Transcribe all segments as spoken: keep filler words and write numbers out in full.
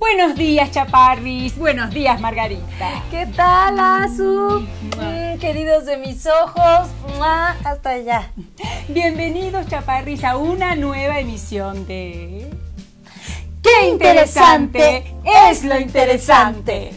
Buenos días, chaparris. Buenos días, Margarita. ¿Qué tal, Azu? Mm, queridos de mis ojos, ¡mua! Hasta allá. Bienvenidos, chaparris, a una nueva emisión de... ¡Qué interesante es lo interesante!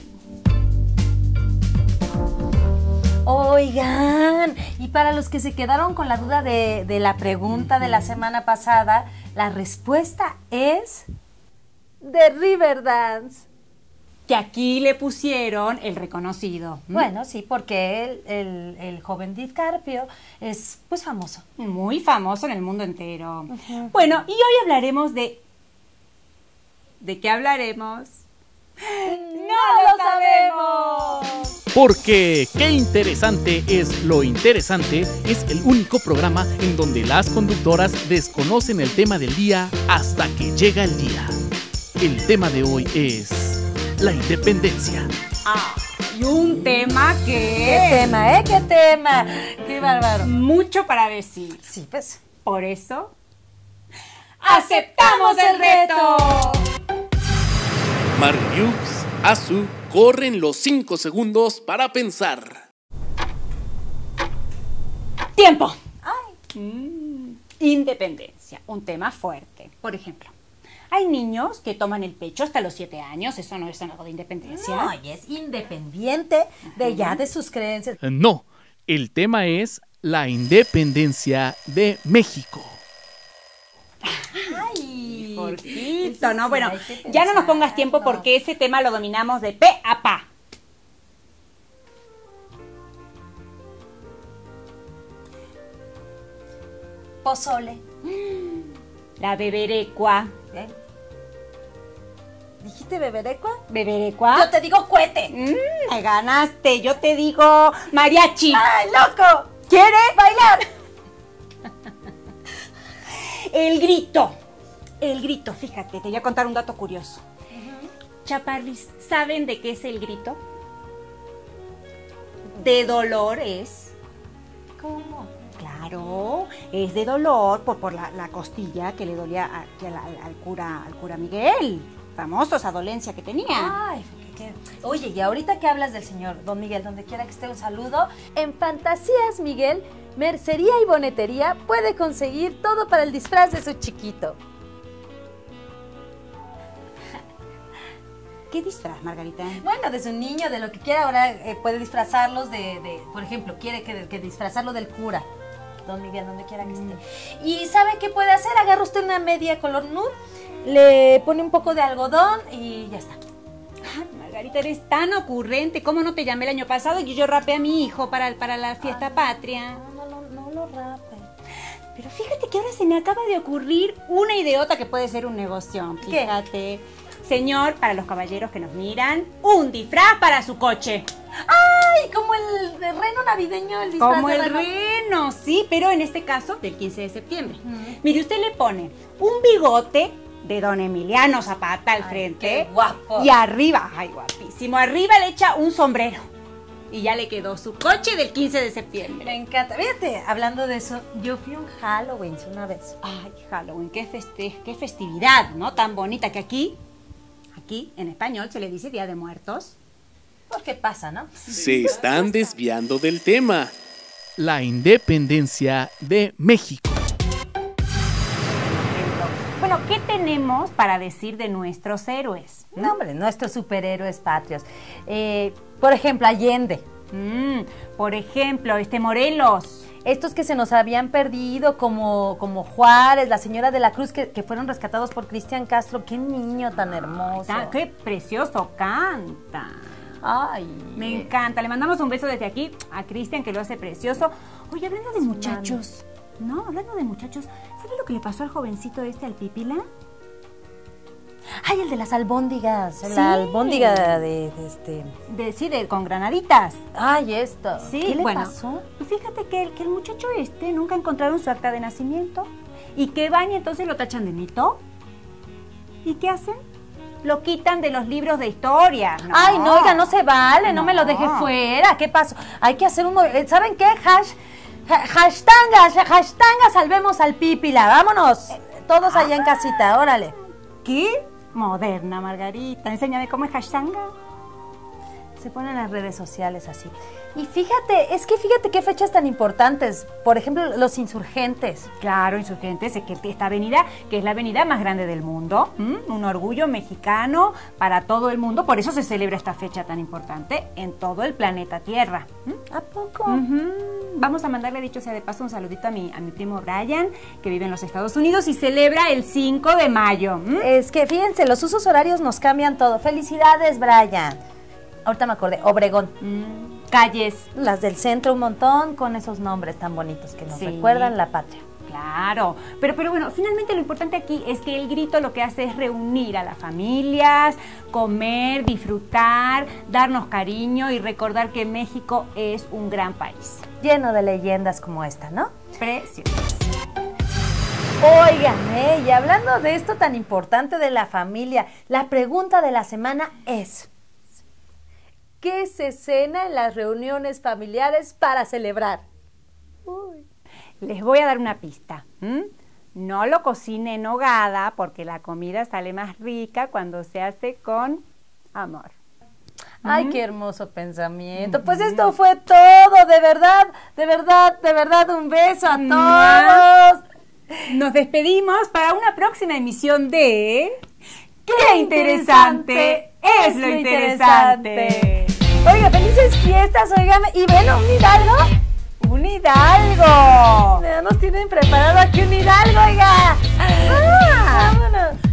Oigan, y para los que se quedaron con la duda de, de la pregunta de la semana pasada, la respuesta es de Riverdance. Que aquí le pusieron el reconocido. ¿Mm? Bueno, sí, porque el, el, el joven DiCaprio es, pues, famoso. Muy famoso en el mundo entero. Uh-huh. Bueno, y hoy hablaremos de... ¿De qué hablaremos? ¡No lo sabemos! Porque qué interesante es lo interesante es el único programa en donde las conductoras desconocen el tema del día hasta que llega el día. El tema de hoy es la independencia. Ah, y un tema que... ¿Qué tema, eh? ¿Qué tema? ¡Qué bárbaro! Mucho para decir. Sí, pues. Por eso... ¡aceptamos el reto! Margariux, Azu, corren los cinco segundos para pensar. ¡Tiempo! Ay. Mm, independencia, un tema fuerte. Por ejemplo, hay niños que toman el pecho hasta los siete años, eso no es algo de independencia. No, y es independiente de ya de sus creencias. No, el tema es la independencia de México. Ay, Porquito, ¿no? sí, Bueno, hay que ya no nos pongas pensarlo. tiempo porque ese tema lo dominamos de pe a pa. Pozole. La beberecua. ¿Eh? ¿Dijiste beberecua? ¿Beberecua? Yo te digo cohete. Mm, me ganaste, yo te digo mariachi. ¡Ay, loco! ¿Quieres? ¡Bailar! El grito. El grito, fíjate, te voy a contar un dato curioso. Uh-huh. Chaparris, ¿saben de qué es el grito? De dolor es. ¿Cómo? Claro, es de dolor por, por la, la costilla que le dolía a, que al, al, al cura al cura Miguel. Famoso esa dolencia que tenía. Ay, qué, qué. Oye, y ahorita que hablas del señor Don Miguel, donde quiera que esté, un saludo. En Fantasías Miguel, mercería y bonetería puede conseguir todo para el disfraz de su chiquito. ¿Qué disfraz, Margarita? Bueno, de su niño, de lo que quiera, ahora eh, puede disfrazarlos de, de, por ejemplo, quiere que, que disfrazarlo del cura. Don Miguel, donde quiera que esté. ¿Y sabe qué puede hacer? Agarra usted una media color nude, le pone un poco de algodón y ya está. Ay, Margarita, eres tan ocurrente. ¿Cómo no te llamé el año pasado y yo rapé a mi hijo para, para la fiesta Ay, patria? No, no, no, no lo rape. Pero fíjate que ahora se me acaba de ocurrir una ideota que puede ser un negocio. ¿Qué? Fíjate. Señor, para los caballeros que nos miran, un disfraz para su coche. ¡Ay! Como el de reno navideño, el disfraz Como de el reno. reno, sí, pero en este caso del quince de septiembre. Uh-huh. Mire, usted le pone un bigote de don Emiliano Zapata al Ay, frente. qué guapo. Y arriba, ay, guapísimo, arriba le echa un sombrero. Y ya le quedó su coche del quince de septiembre. Me encanta. Fíjate, hablando de eso, yo fui a un Halloween una vez. Ay, Halloween, qué, feste qué festividad, ¿no? Tan bonita que aquí, aquí en español se le dice Día de Muertos. ¿Por qué pasa, no? Se están desviando del tema. La independencia de México. Bueno, ¿qué tenemos para decir de nuestros héroes? No, hombre, nuestros superhéroes patrios. Eh, por ejemplo, Allende. Mm, por ejemplo, este Morelos. Estos que se nos habían perdido, como, como Juárez, la señora de la Cruz, que, que fueron rescatados por Cristian Castro. ¡Qué niño tan hermoso! Ah, ¡qué precioso canta! Ay, Me encanta. Le mandamos un beso desde aquí a Cristian, que lo hace precioso. Oye, hablando de muchachos, no, hablando de muchachos, ¿sabes lo que le pasó al jovencito este, al Pipila? Ay, el de las albóndigas, Sí. la albóndiga de, de este... De, sí, de, con granaditas. Ay, esto. Sí, ¿Qué le bueno, pasó? pues fíjate que el, que el muchacho este nunca encontraron su acta de nacimiento y que van y entonces lo tachan de mito. ¿Y qué hacen? Lo quitan de los libros de historia. No. Ay, no, oiga, no se vale, no, No. me lo deje fuera. ¿Qué pasó? Hay que hacer un... movi- ¿Saben qué? Hash, ha- hashtanga, hashtanga, salvemos al Pípila. Vámonos. Todos allá en casita, órale. ¿Qué? Moderna, Margarita. Enséñame cómo es Hashanga. Se ponen las redes sociales así. Y fíjate, es que fíjate qué fechas tan importantes. Por ejemplo, los insurgentes. Claro, Insurgentes, es que esta avenida, que es la avenida más grande del mundo, ¿m? Un orgullo mexicano para todo el mundo, por eso se celebra esta fecha tan importante en todo el planeta Tierra. ¿M? ¿A poco? Uh-huh. Vamos a mandarle, dicho sea de paso, un saludito a mi, a mi primo Brian, que vive en los Estados Unidos y celebra el cinco de mayo. ¿M? Es que fíjense, los usos horarios nos cambian todo. ¡Felicidades, Brian! Ahorita me acordé, Obregón. Mm, calles. Las del centro un montón con esos nombres tan bonitos que nos Sí. recuerdan la patria. Claro, pero, pero bueno, finalmente lo importante aquí es que el grito lo que hace es reunir a las familias, comer, disfrutar, darnos cariño y recordar que México es un gran país. Lleno de leyendas como esta, ¿no? Preciosas. Oigan, eh, y hablando de esto tan importante de la familia, la pregunta de la semana es: ¿qué se cena en las reuniones familiares para celebrar? Uy. Les voy a dar una pista. ¿Mm? No lo cocine en hogada porque la comida sale más rica cuando se hace con amor. Ay, ¿Mm? qué hermoso pensamiento. Pues esto fue todo, de verdad, de verdad, de verdad, un beso a todos. Nos despedimos para una próxima emisión de... ¡Qué interesante es lo interesante! Oiga, felices fiestas, oigan, y ven un hidalgo. ¡Un hidalgo! Ya nos tienen preparado aquí un hidalgo, oiga. Ah. Vámonos.